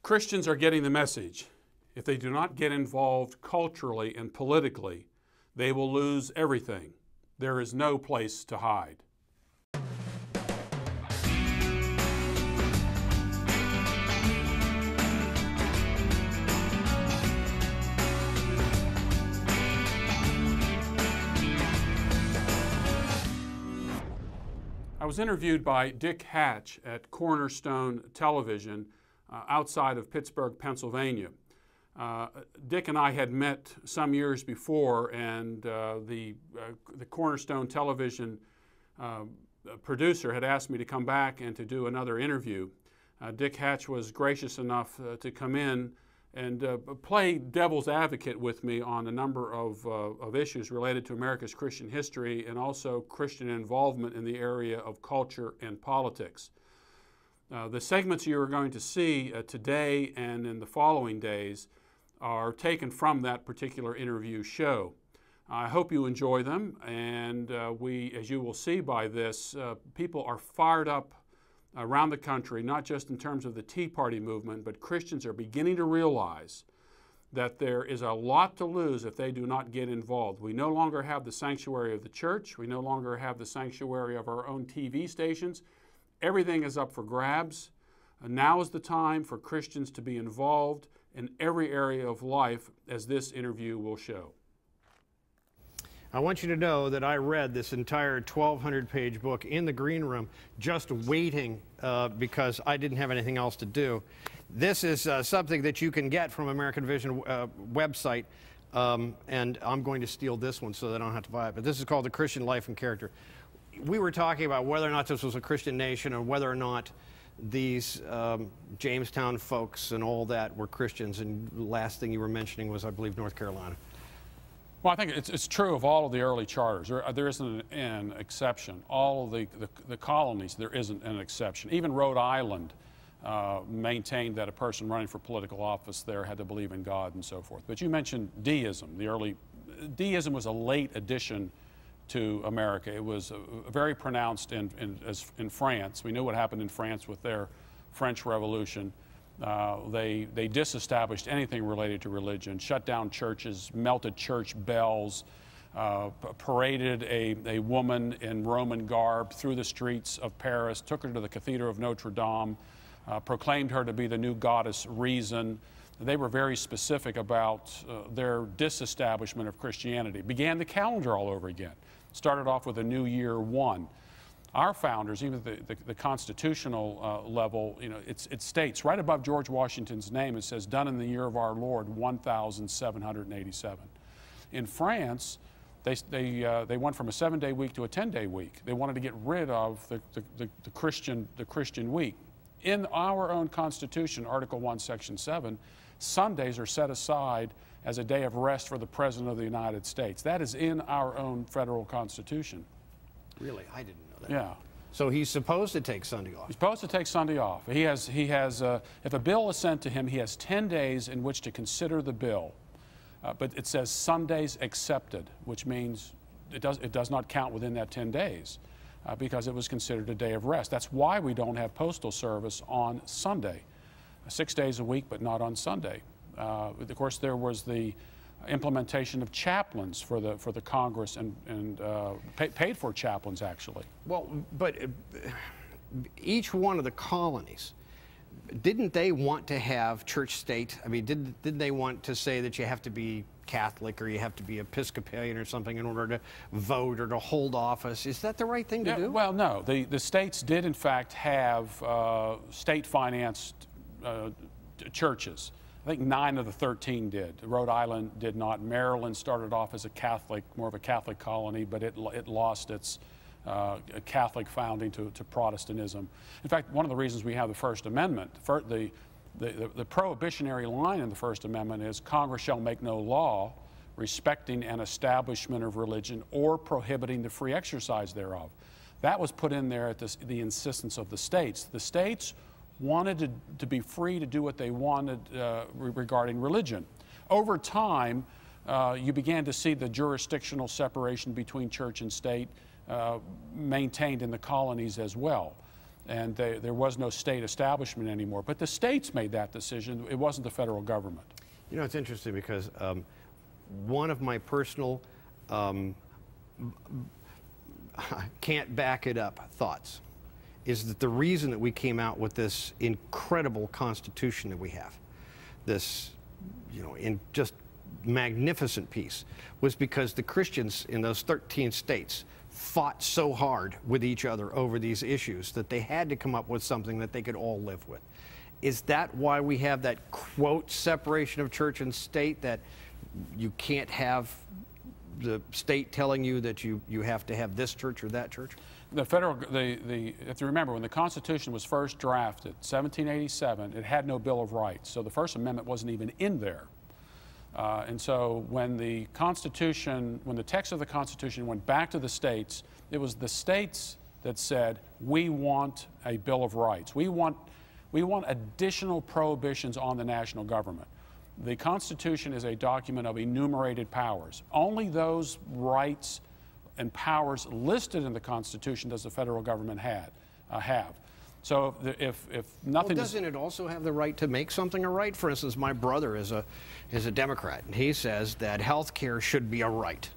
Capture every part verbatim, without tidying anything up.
Christians are getting the message. If they do not get involved culturally and politically, they will lose everything. There is no place to hide. I was interviewed by Dick Hatch at Cornerstone Television uh, outside of Pittsburgh, Pennsylvania. Uh, Dick and I had met some years before, and uh, the, uh, the Cornerstone Television uh, producer had asked me to come back and to do another interview. Uh, Dick Hatch was gracious enough uh, to come in and uh, play devil's advocate with me on a number of, uh, of issues related to America's Christian history and also Christian involvement in the area of culture and politics. Uh, the segments you are going to see uh, today and in the following days are taken from that particular interview show. I hope you enjoy them, and uh, we, as you will see by this, uh, people are fired up around the country, not just in terms of the Tea Party movement, but Christians are beginning to realize that there is a lot to lose if they do not get involved. We no longer have the sanctuary of the church. We no longer have the sanctuary of our own T V stations. Everything is up for grabs. And now is the time for Christians to be involved in every area of life, as this interview will show. I want you to know that I read this entire twelve hundred page book in the green room just waiting uh, because I didn't have anything else to do. This is uh, something that you can get from American Vision uh, website, um, and I'm going to steal this one so that I don't have to buy it. But this is called The Christian Life and Character. We were talking about whether or not this was a Christian nation or whether or not these um, Jamestown folks and all that were Christians, and the last thing you were mentioning was, I believe, North Carolina. Well, I think it's, it's true of all of the early charters. There, there isn't an, an exception. All of the, the, the colonies, there isn't an exception. Even Rhode Island uh, maintained that a person running for political office there had to believe in God and so forth. But you mentioned deism. The early deism was a late addition to America. It was uh, very pronounced in, in, as, in France. We knew what happened in France with their French Revolution. Uh, they, they disestablished anything related to religion, shut down churches, melted church bells, uh, paraded a, a woman in Roman garb through the streets of Paris, took her to the Cathedral of Notre Dame, uh, proclaimed her to be the new goddess Reason. They were very specific about uh, their disestablishment of Christianity. Began the calendar all over again. Started off with a new year one. Our founders, even the, the, the constitutional uh, level, you know, it's, it states right above George Washington's name, it says, done in the year of our Lord, one thousand seven hundred eighty-seven. In France, they, they, uh, they went from a seven-day week to a ten-day week. They wanted to get rid of the, the, the, the, Christian, the Christian week. In our own Constitution, Article one, Section seven, Sundays are set aside as a day of rest for the President of the United States. That is in our own federal Constitution. Really? I didn't know that. Yeah. So he's supposed to take Sunday off? He's supposed to take Sunday off. He has, he has uh, if a bill is sent to him, he has ten days in which to consider the bill. Uh, but it says Sundays accepted, which means it does, it does not count within that ten days uh, because it was considered a day of rest. That's why we don't have postal service on Sunday. Six days a week, but not on Sunday. Uh, of course, there was the implementation of chaplains for the for the Congress and and uh, pay, paid for chaplains actually. Well, but uh, each one of the colonies, didn't they want to have church state? I mean, did didn't they want to say that you have to be Catholic or you have to be Episcopalian or something in order to vote or to hold office? Is that the right thing to yeah, do? Well, no. The the states did in fact have uh, state-financed uh, churches. I think nine of the thirteen did. Rhode Island did not. Maryland started off as a Catholic, more of a Catholic colony, but it, it lost its uh, Catholic founding to, to Protestantism. In fact, one of the reasons we have the First Amendment, the, the, the, the prohibitionary line in the First Amendment is Congress shall make no law respecting an establishment of religion or prohibiting the free exercise thereof. That was put in there at this, the insistence of the states. The states wanted to, to be free to do what they wanted uh, re regarding religion. Over time, uh, you began to see the jurisdictional separation between church and state uh, maintained in the colonies as well. and they, there was no state establishment anymore. But the states made that decision. It wasn't the federal government. You know, it's interesting because um, one of my personal um, can't back it up thoughts is that the reason that we came out with this incredible Constitution that we have, this, you know, in just magnificent piece, was because the Christians in those thirteen states fought so hard with each other over these issues that they had to come up with something that they could all live with. Is that why we have that, quote, separation of church and state, that you can't have the state telling you that you, you have to have this church or that church? The federal, the, the, you have to remember, when the Constitution was first drafted, seventeen eighty-seven, it had no Bill of Rights. So the First Amendment wasn't even in there. Uh, and so when the Constitution, when the text of the Constitution went back to the states, it was the states that said, we want a Bill of Rights. We want, we want additional prohibitions on the national government. The Constitution is a document of enumerated powers. Only those rights and powers listed in the Constitution does the federal government had, uh, have. So if, if nothing... Well, doesn't it also have the right to make something a right? For instance, my brother is a, is a Democrat, and he says that health care should be a right.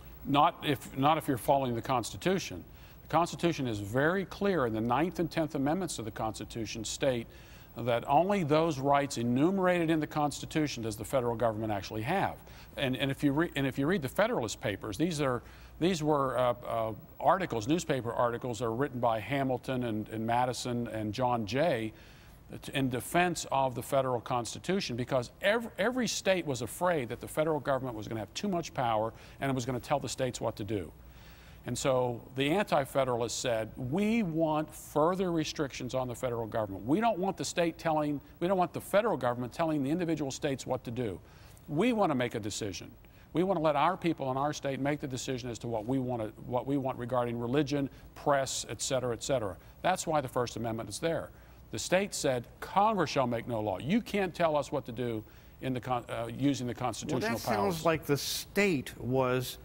Not if, not if you're following the Constitution. The Constitution is very clear, and the Ninth and Tenth Amendments to the Constitution state that only those rights enumerated in the Constitution does the federal government actually have. And, and, if, you re and if you read the Federalist Papers, these, are, these were uh, uh, articles, newspaper articles that are written by Hamilton and, and Madison and John Jay in defense of the federal Constitution, because every, every state was afraid that the federal government was going to have too much power and it was going to tell the states what to do. And so the Anti-Federalists said, we want further restrictions on the federal government. We don't want the state telling, we don't want the federal government telling the individual states what to do. We want to make a decision. We want to let our people in our state make the decision as to what we want to, what we want regarding religion, press, et cetera, et cetera. That's why the First Amendment is there. The state said, Congress shall make no law. You can't tell us what to do in the con uh, using the constitutional powers. Well, that powers. sounds like the state was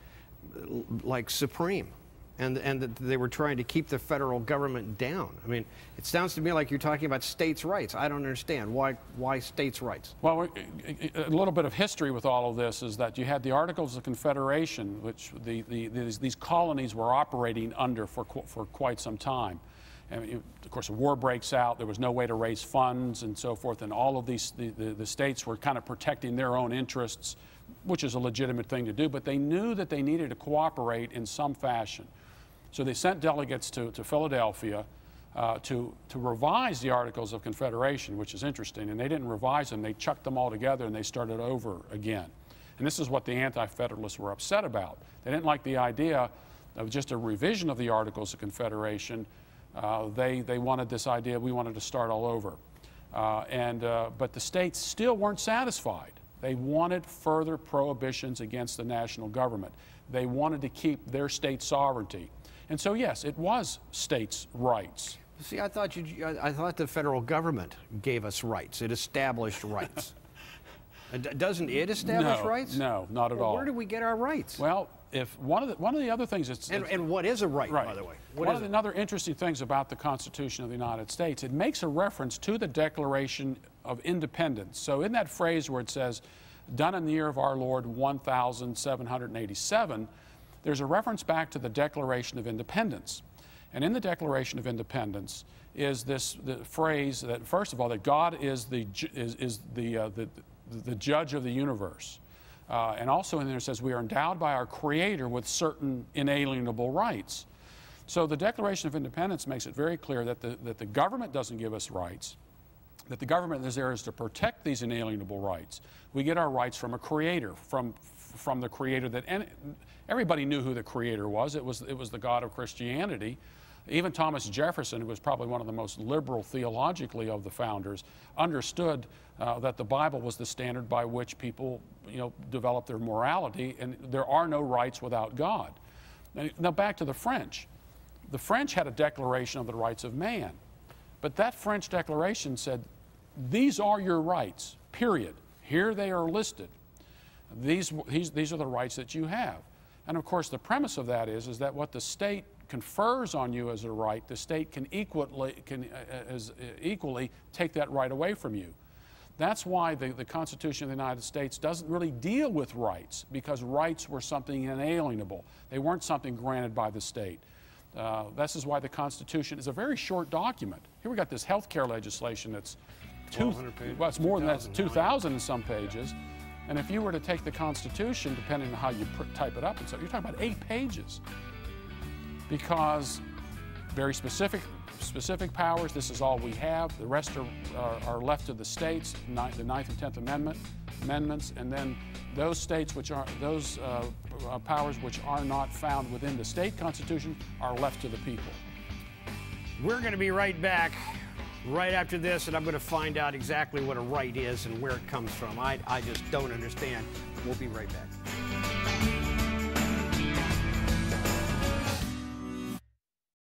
like supreme, and and that they were trying to keep the federal government down. I mean, it sounds to me like you're talking about states' rights. I don't understand why why states' rights. Well, a little bit of history with all of this is that you had the Articles of Confederation, which the, the, these, these colonies were operating under for for quite some time. And of course, a war breaks out. There was no way to raise funds and so forth, and all of these the, the, the states were kind of protecting their own interests, which is a legitimate thing to do, but they knew that they needed to cooperate in some fashion. So they sent delegates to, to Philadelphia uh, to, to revise the Articles of Confederation, which is interesting, and they didn't revise them. They chucked them all together and they started over again. And this is what the Anti-Federalists were upset about. They didn't like the idea of just a revision of the Articles of Confederation. Uh, they, they wanted this idea, we wanted to start all over. Uh, and, uh, but the states still weren't satisfied. They wanted further prohibitions against the national government. They wanted to keep their state sovereignty. And so, yes, it was states' rights. See, I thought, you, I, I thought the federal government gave us rights. It established rights. Doesn't it establish no, rights? No, not at well, all. Where do we get our rights? Well, if one of the, one of the other things that's... And, and what is a right, right. by the way? What one is of the it? other interesting things about the Constitution of the United States, it makes a reference to the Declaration of Independence. So in that phrase where it says, done in the year of our Lord one thousand seven hundred eighty-seven, there's a reference back to the Declaration of Independence. And in the Declaration of Independence is this the phrase that, first of all, that God is the, is, is the, uh, the, the judge of the universe. Uh, and also in there it says we are endowed by our Creator with certain inalienable rights. So the Declaration of Independence makes it very clear that the, that the government doesn't give us rights, that the government is there is to protect these inalienable rights. We get our rights from a Creator, from, from the Creator that any, everybody knew who the Creator was. It was, it was the God of Christianity. Even Thomas Jefferson, who was probably one of the most liberal theologically of the founders, understood uh, that the Bible was the standard by which people, you know, develop their morality, and there are no rights without God. Now back to the French. The French had a declaration of the rights of man, but that French declaration said, these are your rights, period. Here they are listed. These, these, these are the rights that you have. And of course, the premise of that is, is that what the state confers on you as a right, the state can equally, can, uh, as, uh, equally take that right away from you. That's why the, the Constitution of the United States doesn't really deal with rights, because rights were something inalienable. They weren't something granted by the state. Uh, this is why the Constitution is a very short document. Here we got this health care legislation that's two, well, it's more than that, it's two thousand in some pages. And if you were to take the Constitution, depending on how you type it up, and so you're talking about eight pages. Because very specific, specific powers, this is all we have. The rest are, are, are left to the states, the Ninth and Tenth Amendment, amendments, and then those states which are, those uh, uh, powers which are not found within the state constitution are left to the people. We're going to be right back right after this, and I'm going to find out exactly what a right is and where it comes from. I, I just don't understand. We'll be right back.